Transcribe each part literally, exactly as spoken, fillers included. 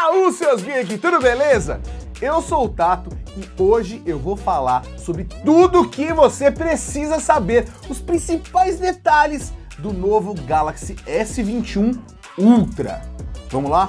Raul, seus geeks, tudo beleza? Eu sou o Tato e hoje eu vou falar sobre tudo o que você precisa saber, os principais detalhes do novo Galaxy S vinte e um Ultra. Vamos lá?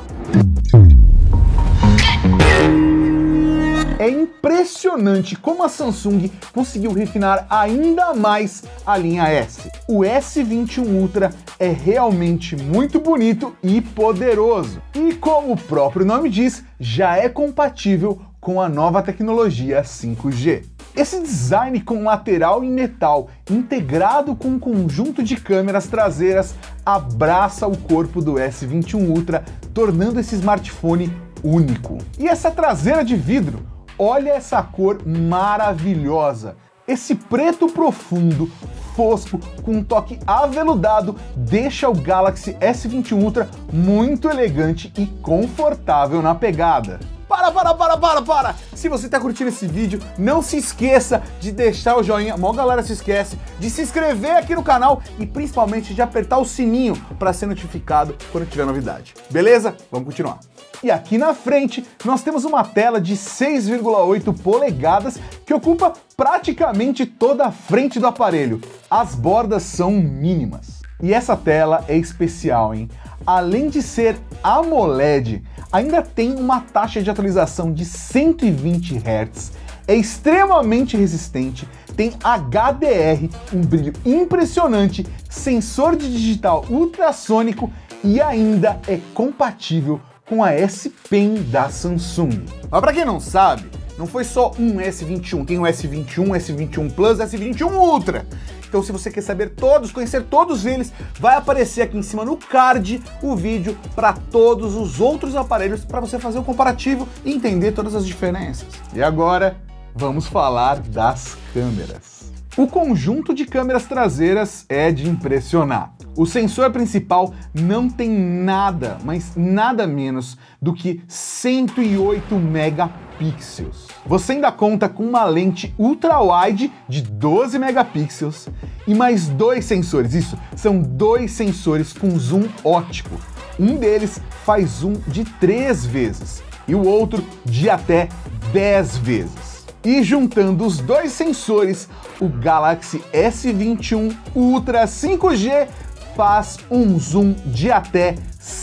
É impressionante como a Samsung conseguiu refinar ainda mais a linha S. O S vinte e um Ultra é realmente muito bonito e poderoso. E como o próprio nome diz, já é compatível com a nova tecnologia cinco G. Esse design com lateral em metal integrado com um conjunto de câmeras traseiras abraça o corpo do S vinte e um Ultra, tornando esse smartphone único. E essa traseira de vidro, olha essa cor maravilhosa. Esse preto profundo, fosco, com um toque aveludado, deixa o Galaxy S vinte e um Ultra muito elegante e confortável na pegada. Para, para, para, para, para! Se você tá curtindo esse vídeo, não se esqueça de deixar o joinha, a maior galera se esquece, de se inscrever aqui no canal e principalmente de apertar o sininho para ser notificado quando tiver novidade. Beleza? Vamos continuar. E aqui na frente, nós temos uma tela de seis vírgula oito polegadas que ocupa praticamente toda a frente do aparelho. As bordas são mínimas. E essa tela é especial, hein? Além de ser AMOLED, ainda tem uma taxa de atualização de cento e vinte hertz, é extremamente resistente, tem H D R, um brilho impressionante, sensor de digital ultrassônico e ainda é compatível com a S Pen da Samsung. Mas para quem não sabe, não foi só um S vinte e um, tem o S vinte e um, S vinte e um Plus, S vinte e um Ultra. Então se você quer saber todos, conhecer todos eles, vai aparecer aqui em cima no card o vídeo para todos os outros aparelhos para você fazer o comparativo e entender todas as diferenças. E agora, vamos falar das câmeras. O conjunto de câmeras traseiras é de impressionar. O sensor principal não tem nada, mas nada menos do que cento e oito megapixels. Você ainda conta com uma lente ultra-wide de doze megapixels e mais dois sensores. Isso, são dois sensores com zoom óptico. Um deles faz zoom de três vezes e o outro de até dez vezes. E juntando os dois sensores, o Galaxy S vinte e um Ultra cinco G faz um zoom de até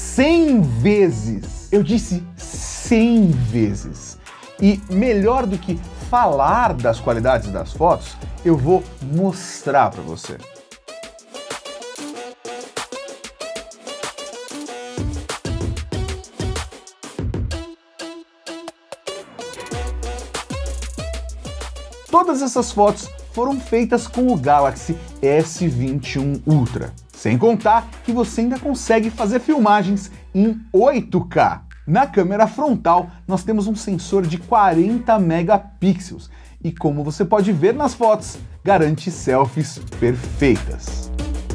cem vezes. Eu disse cem vezes. E melhor do que falar das qualidades das fotos, eu vou mostrar para você. Todas essas fotos foram feitas com o Galaxy S vinte e um Ultra. Sem contar que você ainda consegue fazer filmagens em oito K. Na câmera frontal, nós temos um sensor de quarenta megapixels e, como você pode ver nas fotos, garante selfies perfeitas.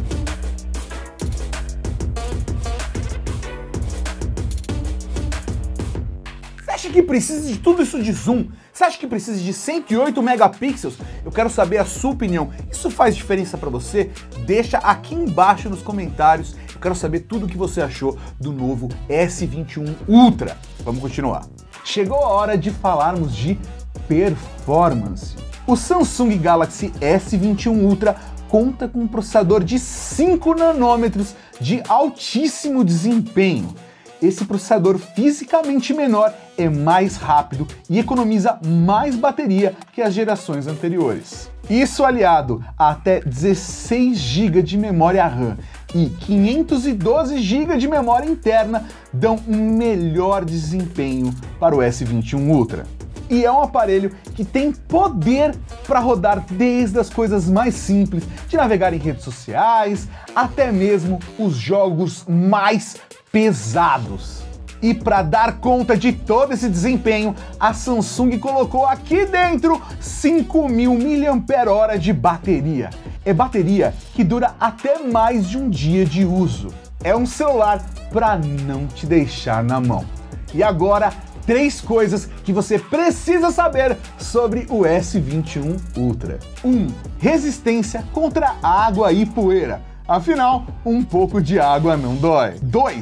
Você acha que precisa de tudo isso de zoom? Você acha que precisa de cento e oito megapixels? Eu quero saber a sua opinião. Isso faz diferença para você? Deixa aqui embaixo nos comentários. Eu quero saber tudo o que você achou do novo S vinte e um Ultra. Vamos continuar. Chegou a hora de falarmos de performance. O Samsung Galaxy S vinte e um Ultra conta com um processador de cinco nanômetros de altíssimo desempenho. Esse processador fisicamente menor é mais rápido e economiza mais bateria que as gerações anteriores. Isso aliado a até dezesseis gigas de memória RAM e quinhentos e doze gigas de memória interna dão um melhor desempenho para o S vinte e um Ultra. E é um aparelho que tem poder para rodar desde as coisas mais simples, de navegar em redes sociais, até mesmo os jogos mais pesados. E para dar conta de todo esse desempenho, a Samsung colocou aqui dentro cinco mil miliampères-hora de bateria. É bateria que dura até mais de um dia de uso. É um celular para não te deixar na mão. E agora, três coisas que você precisa saber sobre o S vinte e um Ultra. um. Resistência contra água e poeira. Afinal, um pouco de água não dói. dois.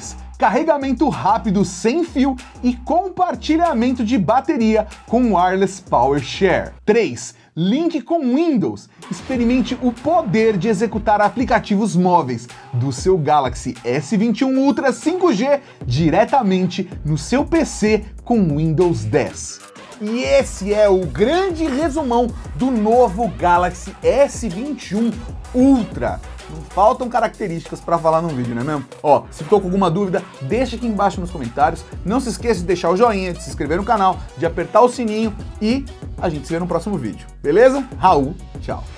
carregamento rápido sem fio e compartilhamento de bateria com Wireless Power Share. três. Link com Windows. Experimente o poder de executar aplicativos móveis do seu Galaxy S vinte e um Ultra cinco G diretamente no seu P C com Windows dez. E esse é o grande resumão do novo Galaxy S vinte e um Ultra. Não faltam características para falar no vídeo, não é mesmo? Ó, se ficou com alguma dúvida, deixa aqui embaixo nos comentários. Não se esqueça de deixar o joinha, de se inscrever no canal, de apertar o sininho e a gente se vê no próximo vídeo. Beleza? Raul, tchau.